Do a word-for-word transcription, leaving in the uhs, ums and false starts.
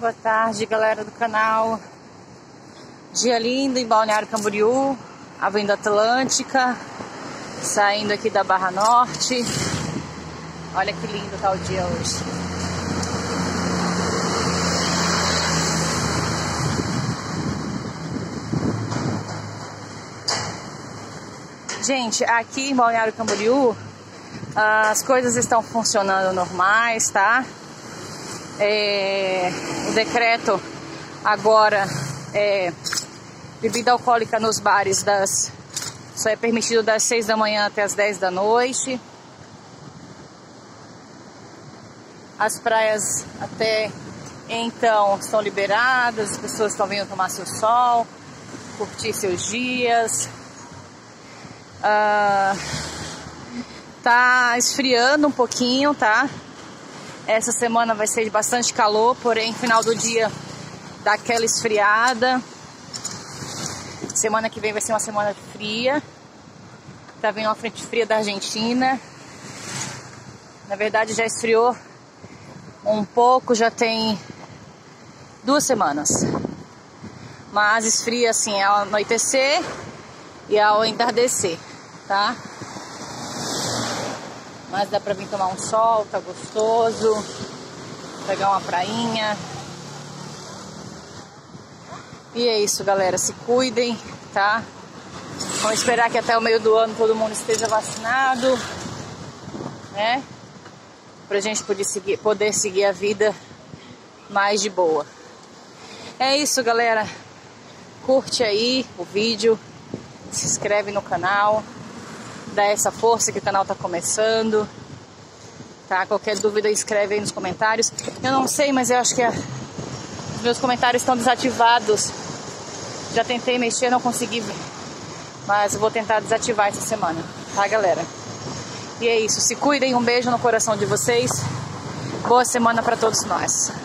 boa tarde, galera do canal. Dia lindo em Balneário Camboriú, Avenida Atlântica, saindo aqui da Barra Norte. Olha que lindo tá o dia hoje. Gente, aqui em Balneário Camboriú, as coisas estão funcionando normais, tá? É, o decreto agora é bebida alcoólica nos bares das, só é permitido das seis da manhã até as dez da noite. As praias até então estão liberadas, as pessoas estão vindo tomar seu sol, curtir seus dias. Ah, tá esfriando um pouquinho, tá? Essa semana vai ser de bastante calor, porém final do dia dá aquela esfriada. Semana que vem vai ser uma semana fria. Tá vindo uma frente fria da Argentina. Na verdade já esfriou um pouco, já tem duas semanas. Mas esfria assim ao anoitecer e ao entardecer, tá? Mas dá pra vir tomar um sol, tá gostoso. Pegar uma prainha. E é isso, galera. Se cuidem, tá? Vamos esperar que até o meio do ano todo mundo esteja vacinado, né? Pra gente poder seguir, poder seguir a vida mais de boa. É isso, galera. Curte aí o vídeo. Se inscreve no canal. Dá essa força que o canal tá começando, tá? Qualquer dúvida escreve aí nos comentários. Eu não sei, mas eu acho que a... os meus comentários estão desativados. Já tentei mexer, não consegui ver. Mas eu vou tentar desativar essa semana, tá, galera? E é isso, se cuidem, um beijo no coração de vocês. Boa semana pra todos nós.